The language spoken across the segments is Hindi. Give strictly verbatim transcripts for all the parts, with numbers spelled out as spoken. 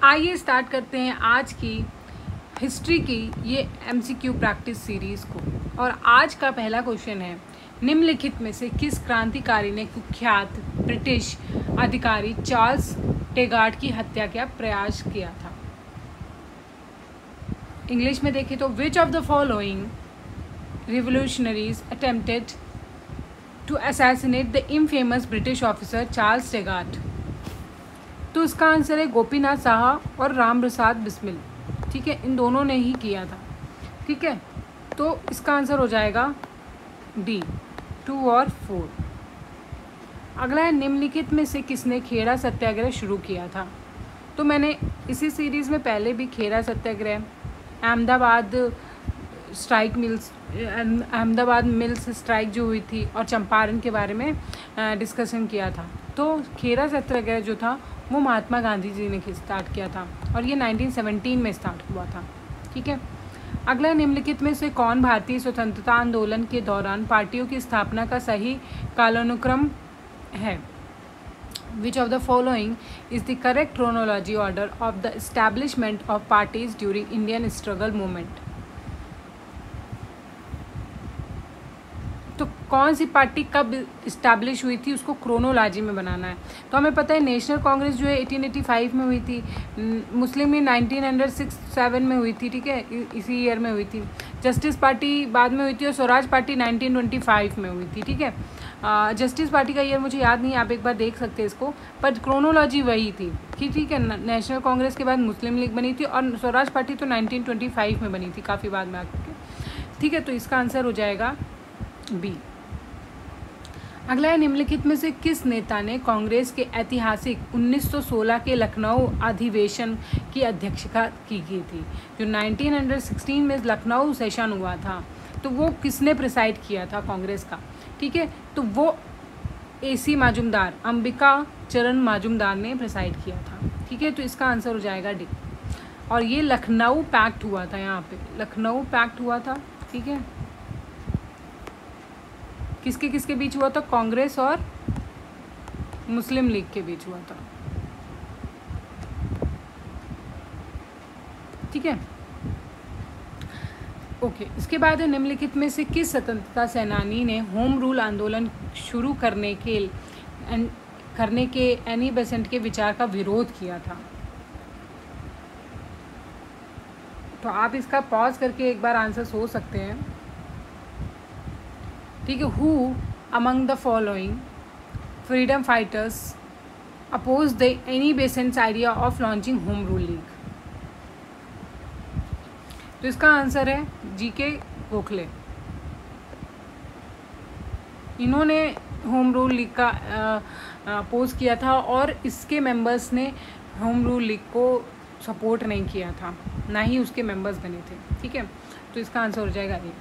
आइए स्टार्ट करते हैं आज की हिस्ट्री की ये एमसीक्यू प्रैक्टिस सीरीज़ को। और आज का पहला क्वेश्चन है, निम्नलिखित में से किस क्रांतिकारी ने कुख्यात ब्रिटिश अधिकारी चार्ल्स टेगार्ट की हत्या का प्रयास किया था? इंग्लिश में देखें तो which of the following revolutionaries attempted to assassinate the infamous British officer Charles Tegart? तो इसका आंसर है गोपीनाथ साहा और राम प्रसाद बिस्मिल। ठीक है, इन दोनों ने ही किया था। ठीक है, तो इसका आंसर हो जाएगा डी, टू और फोर। अगला है, निम्नलिखित में से किसने खेड़ा सत्याग्रह शुरू किया था? तो मैंने इसी सीरीज़ में पहले भी Kheda Satyagraha, Ahmedabad strike mills Ahmedabad mills strike जो हुई थी और चंपारण के बारे में डिस्कशन किया था। तो खेड़ा सत्याग्रह जो था वो महात्मा गांधी जी ने स्टार्ट किया था और ये नाइनटीन सेवनटीन में स्टार्ट हुआ था। ठीक है, अगला, निम्नलिखित में से कौन भारतीय स्वतंत्रता आंदोलन के दौरान पार्टियों की स्थापना का सही कालानुक्रम है? Which of the following is the correct chronology order of the establishment of parties during Indian struggle movement? तो कौन सी पार्टी कब इस्टेब्लिश हुई थी उसको क्रोनोलॉजी में बनाना है। तो हमें पता है नेशनल कांग्रेस जो है एटीन एटी फाइव में हुई थी, Muslim League nineteen sixty seven में हुई थी। ठीक है, इसी ईयर में हुई थी। जस्टिस पार्टी बाद में हुई थी और Swaraj party nineteen twenty five में हुई थी। ठीक है, जस्टिस पार्टी का ईयर मुझे याद नहीं है, आप एक बार देख सकते हैं इसको, पर क्रोनोलॉजी वही थी कि ठीक है, नेशनल कांग्रेस के बाद मुस्लिम लीग बनी थी और स्वराज पार्टी तो नाइनटीन ट्वेंटी फाइव में बनी थी, काफ़ी बाद में आकर के। ठीक है, तो इसका आंसर हो जाएगा बी। अगला है, निम्नलिखित में से किस नेता ने कांग्रेस के ऐतिहासिक उन्नीस सौ सोलह के लखनऊ अधिवेशन की अध्यक्षता की गई थी? जो नाइनटीन सिक्सटीन में लखनऊ सेशन हुआ था, तो वो किसने प्रिसाइड किया था कांग्रेस का? ठीक है, तो वो एसी माजुमदार, अंबिका चरण माजुमदार ने प्रिसाइड किया था। ठीक है, तो इसका आंसर हो जाएगा डी। और ये लखनऊ पैक्ट हुआ था, यहाँ पे लखनऊ पैक्ट हुआ था। ठीक है, किसके किसके बीच हुआ था? कांग्रेस और मुस्लिम लीग के बीच हुआ था। ठीक है, ओके। इसके बाद है, निम्नलिखित में से किस स्वतंत्रता सेनानी ने होम रूल आंदोलन शुरू करने के करने के एनी बेसेंट के विचार का विरोध किया था? तो आप इसका पॉज करके एक बार आंसर सोच सकते हैं। ठीक है, who among the following freedom fighters oppose the Annie Besant's idea of launching home rule league? तो इसका आंसर है जी के गोखले। इन्होंने होम रूल लीग का अपोज किया था और इसके मेंबर्स ने होम रूल लीग को सपोर्ट नहीं किया था, ना ही उसके मेंबर्स बने थे। ठीक है, तो इसका आंसर हो जाएगा ए।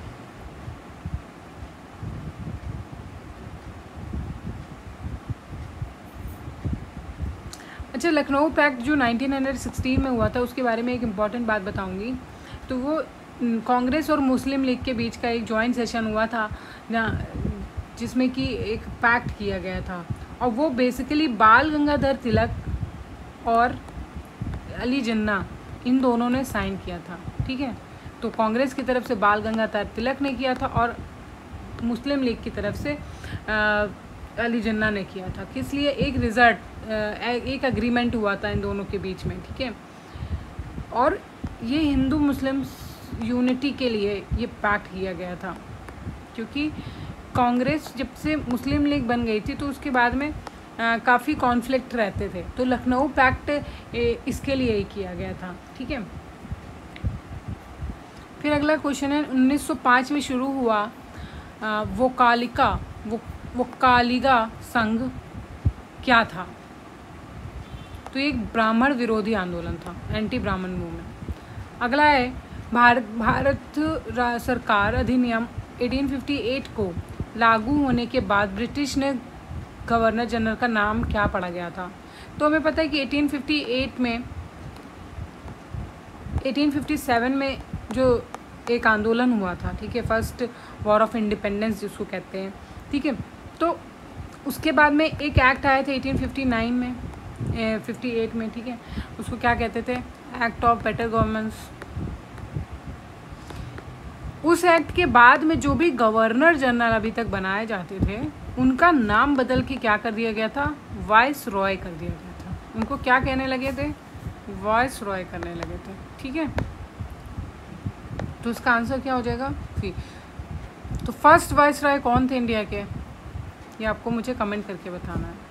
अच्छा, लखनऊ पैक्ट जो नाइनटीन सिक्सटीन में हुआ था उसके बारे में एक इम्पॉर्टेंट बात बताऊंगी। तो वो कांग्रेस और मुस्लिम लीग के बीच का एक जॉइंट सेशन हुआ था जिसमें कि एक पैक्ट किया गया था और वो बेसिकली बाल गंगाधर तिलक और अली जिन्ना, इन दोनों ने साइन किया था। ठीक है, तो कांग्रेस की तरफ से बाल गंगाधर तिलक ने किया था और मुस्लिम लीग की तरफ से आ, अली जिन्ना ने किया था। किस लिए? एक रिजल्ट, एक अग्रीमेंट हुआ था इन दोनों के बीच में। ठीक है, और ये हिंदू मुस्लिम यूनिटी के लिए ये पैक्ट किया गया था, क्योंकि कांग्रेस जब से मुस्लिम लीग बन गई थी तो उसके बाद में काफ़ी कॉन्फ्लिक्ट रहते थे, तो लखनऊ पैक्ट इसके लिए ही किया गया था। ठीक है, फिर अगला क्वेश्चन है, उन्नीस सौ पाँच में शुरू हुआ वोकालिका वो वोकालिगा संघ क्या था? तो एक ब्राह्मण विरोधी आंदोलन था, एंटी ब्राह्मण मूवमेंट। अगला है, भारत भारत सरकार अधिनियम एटीन फिफ्टी एट को लागू होने के बाद ब्रिटिश ने गवर्नर जनरल का नाम क्या पड़ा गया था? तो हमें पता है कि एटीन फिफ्टी एट में एटीन फिफ्टी सेवन में जो एक आंदोलन हुआ था, ठीक है, फर्स्ट वॉर ऑफ इंडिपेंडेंस जिसको कहते हैं। ठीक है, तो उसके बाद में एक एक्ट आया था एटीन फिफ्टी नाइन में, फिफ्टी एट में, ठीक है। उसको क्या कहते थे? Act of better governance. उस एक्ट के बाद में जो भी गवर्नर जनरल अभी तक बनाए जाते थे उनका नाम बदल के क्या कर दिया गया था? वाइस रॉय कर दिया गया था। उनको क्या कहने लगे थे? वाइस रॉय करने लगे थे, ठीक है। तो उसका आंसर क्या हो जाएगा? सी। तो फर्स्ट वाइस रॉय कौन थे इंडिया के? ये आपको मुझे कमेंट करके बताना है।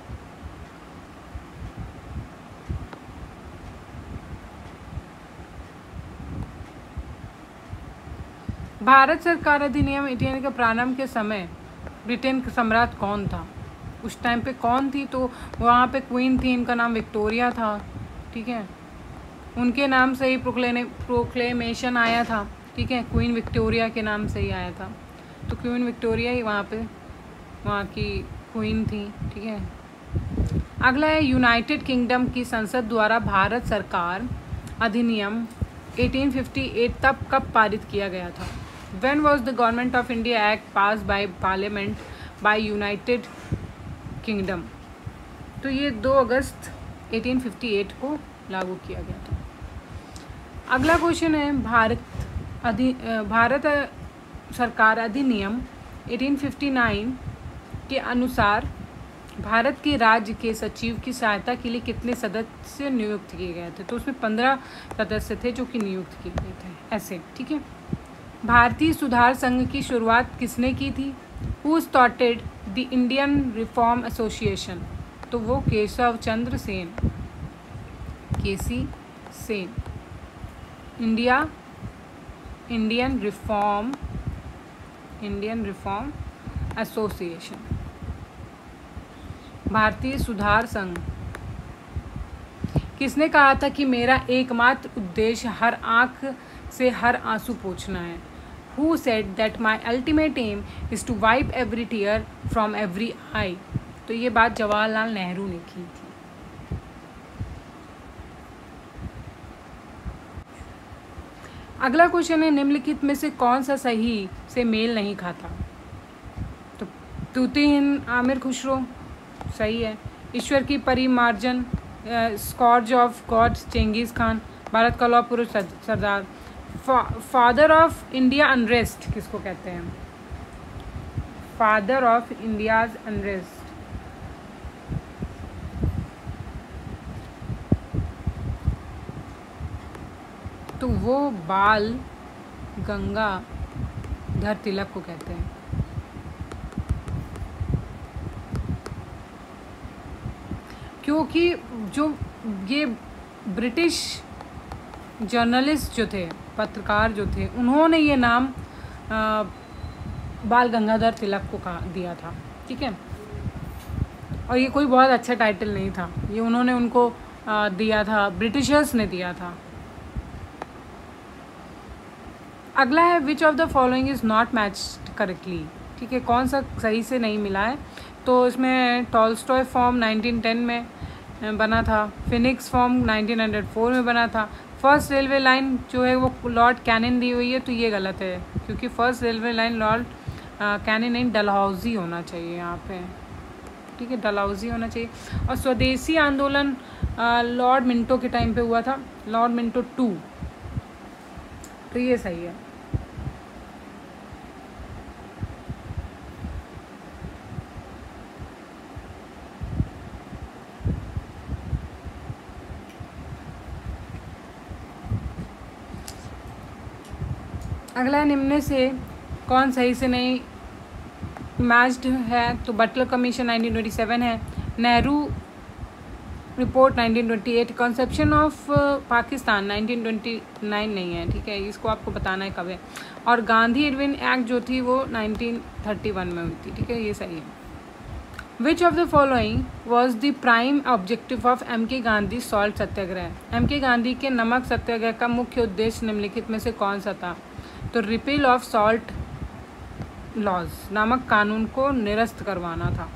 भारत सरकार अधिनियम अठारह के प्रारंभ के समय ब्रिटेन का सम्राट कौन था? उस टाइम पे कौन थी? तो वहाँ पे क्वीन थी, इनका नाम विक्टोरिया था, ठीक है। उनके नाम से ही प्रोक्लेने प्रोक्लेमेशन आया था, ठीक है। क्वीन विक्टोरिया के नाम से ही आया था। तो क्वीन विक्टोरिया ही वहाँ पे वहाँ की क्वीन थी, ठीक है। अगला है यूनाइटेड किंगडम की संसद द्वारा भारत सरकार अधिनियम अठारह सौ अट्ठावन तब कब पारित किया गया था? When was the Government of India Act passed by Parliament by United Kingdom? तो ये दो अगस्त अठारह सौ अट्ठावन को लागू किया गया था। अगला क्वेश्चन है भारत अधि भारत सरकार अधिनियम अठारह सौ उनसठ के अनुसार भारत के राज्य के सचिव की सहायता के लिए कितने सदस्य नियुक्त किए गए थे? तो उसमें पंद्रह सदस्य थे जो कि नियुक्त किए गए थे, ऐसे, ठीक है। भारतीय सुधार संघ की शुरुआत किसने की थी? Who started the Indian reform association? तो वो Keshav Chandra Sen, K C Sen. India Indian reform Indian reform association, भारतीय सुधार संघ। किसने कहा था कि मेरा एकमात्र उद्देश्य हर आंख से हर आंसू पोंछना है? Who said that my ultimate aim is to wipe every tear from every eye? तो ये बात जवाहरलाल नेहरू ने की थी। अगला क्वेश्चन है निम्नलिखित में से कौन सा सही से मेल नहीं खाता? तो तूतीन आमिर खुसरो सही है। ईश्वर की परिमार्जन, scourge of God Genghis Khan, भारत का लौह पुरुष Sardar. Father of India unrest किसको कहते हैं? फादर ऑफ इंडियाज अनरेस्ट, तो वो बाल गंगाधर तिलक को कहते हैं। क्योंकि जो ये ब्रिटिश जर्नलिस्ट जो थे, पत्रकार जो थे, उन्होंने ये नाम आ, बाल गंगाधर तिलक को कहा दिया था, ठीक है। और ये कोई बहुत अच्छा टाइटल नहीं था, ये उन्होंने उनको आ, दिया था, ब्रिटिशर्स ने दिया था। अगला है which of the following is not matched correctly, ठीक है। कौन सा सही से नहीं मिला है? तो इसमें टॉल्स्टॉय फॉर्म नाइनटीन टेन में बना था, Phoenix farm nineteen hundred four में बना था। फर्स्ट रेलवे लाइन जो है वो लॉर्ड कैनिन दी हुई है, तो ये गलत है क्योंकि first railway line Lord Canning नहीं, डलहौजी होना चाहिए यहाँ पे, ठीक है, डलहौजी होना चाहिए। और स्वदेशी आंदोलन लॉर्ड मिंटो के टाइम पे हुआ था, लॉर्ड मिंटो टू, तो ये सही है। अगला निम्न से कौन सही से नहीं मैच्ड है? तो Butler commission nineteen twenty seven है, Nehru report nineteen twenty eight, conception of Pakistan nineteen twenty nine नहीं है, ठीक है, इसको आपको बताना है कब है। और गांधी इरविन एक्ट जो थी वो नाइनटीन थर्टी वन में हुई थी, ठीक है, ये सही है। Which of the following was the prime objective of M K Gandhi salt Satyagraha? M K Gandhi के नमक सत्याग्रह का मुख्य उद्देश्य निम्नलिखित में से कौन सा था? तो रिपील ऑफ सॉल्ट लॉज, नामक कानून को निरस्त करवाना था।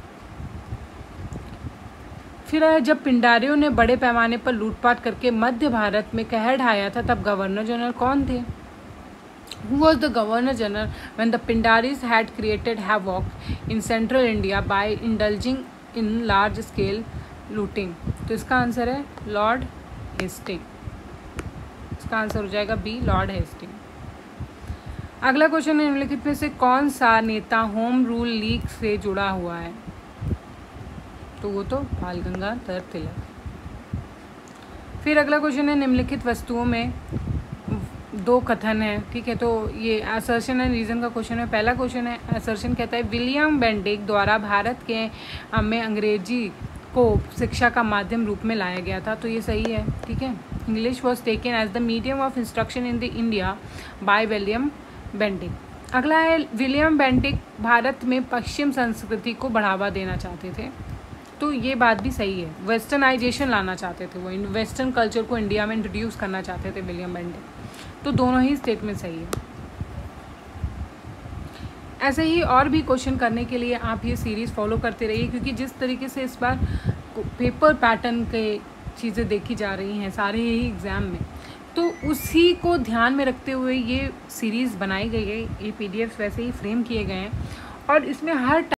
फिर है जब पिंडारियों ने बड़े पैमाने पर लूटपाट करके मध्य भारत में कहर ढाया था तब गवर्नर जनरल कौन थे? Who was the governor general when the Pindaris had created havoc in central India by indulging in large scale looting. तो इसका आंसर है लॉर्ड हेस्टिंग। इसका आंसर हो जाएगा बी, लॉर्ड हेस्टिंग। अगला क्वेश्चन है, निम्नलिखित में से कौन सा नेता होम रूल लीग से जुड़ा हुआ है? तो वो तो बाल गंगाधर तिलक। फिर अगला क्वेश्चन है, निम्नलिखित वस्तुओं में दो कथन है, ठीक है। तो ये असर्शन एंड रीजन का क्वेश्चन है। पहला क्वेश्चन है, असर्शन कहता है विलियम बेंटिक द्वारा भारत के में अंग्रेजी को शिक्षा का माध्यम रूप में लाया गया था। तो ये सही है, ठीक है। English was taken as the medium of instruction in the India by William Bentinck. अगला है, विलियम बेंटिक भारत में पश्चिम संस्कृति को बढ़ावा देना चाहते थे। तो ये बात भी सही है, वेस्टर्नाइजेशन लाना चाहते थे, वो वेस्टर्न कल्चर को इंडिया में इंट्रोड्यूस करना चाहते थे विलियम बेंटिक। तो दोनों ही स्टेटमेंट सही है। ऐसे ही और भी क्वेश्चन करने के लिए आप ये सीरीज़ फॉलो करते रहिए, क्योंकि जिस तरीके से इस बार पेपर पैटर्न के चीज़ें देखी जा रही हैं सारे ही एग्ज़ाम में, तो उसी को ध्यान में रखते हुए ये सीरीज़ बनाई गई है। ये पीडीएफ्स वैसे ही फ्रेम किए गए हैं और इसमें हर